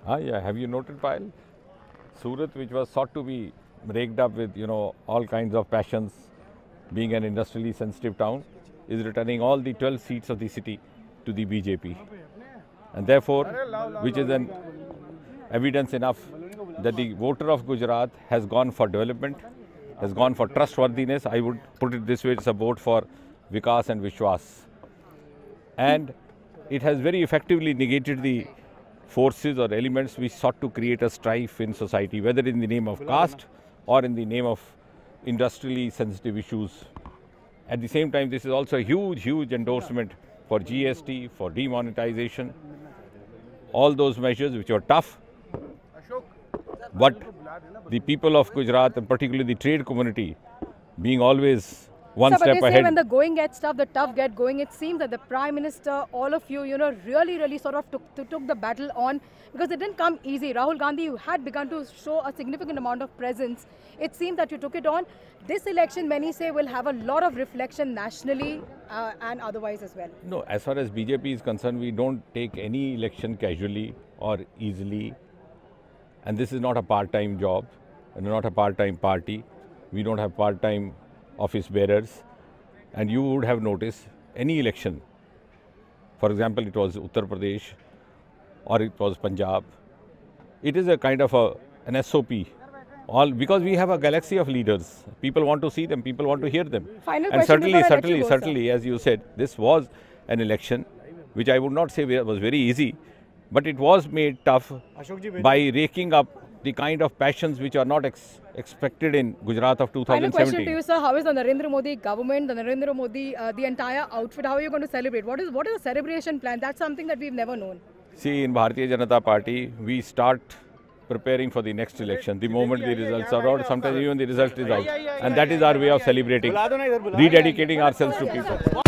Yeah. Have you noted, Payal? Surat, which was thought to be raked up with, all kinds of passions, being an industrially sensitive town, is returning all the 12 seats of the city to the BJP. And therefore, which is an evidence enough that the voter of Gujarat has gone for development, has gone for trustworthiness. I would put it this way, it's a vote for Vikas and Vishwas. And it has very effectively negated the forces or elements which sought to create a strife in society, whether in the name of caste or in the name of industrially sensitive issues. At the same time, this is also a huge endorsement for GST, for demonetization, all those measures which are tough. But the people of Gujarat, and particularly the trade community, being always one step but they ahead. Say when the going gets tough, the tough get going. It seems that the Prime Minister, all of you, really sort of took the battle on, because it didn't come easy. Rahul Gandhi had begun to show a significant amount of presence. It seems that you took it on. This election, many say, will have a lot of reflection nationally and otherwise as well. No, as far as BJP is concerned, we don't take any election casually or easily. And this is not a part-time job and not a part-time party. We don't have part-time office bearers. And you would have noticed any election, for example, it was Uttar Pradesh or it was Punjab, it is a kind of an SOP. All because we have a galaxy of leaders. People want to see them, people want to hear them. Final and question certainly, as you said, this was an election which I would not say was very easy, but it was made tough by raking up the kind of passions which are not expected in Gujarat of 2017. Final question to you, sir. How is the Narendra Modi government, the Narendra Modi, the entire outfit, how are you going to celebrate? What is the celebration plan? That's something that we've never known. See, in Bharatiya Janata Party, we start preparing for the next election. The moment the results are out, sometimes even the result is out. And that is our way of celebrating, rededicating ourselves to people.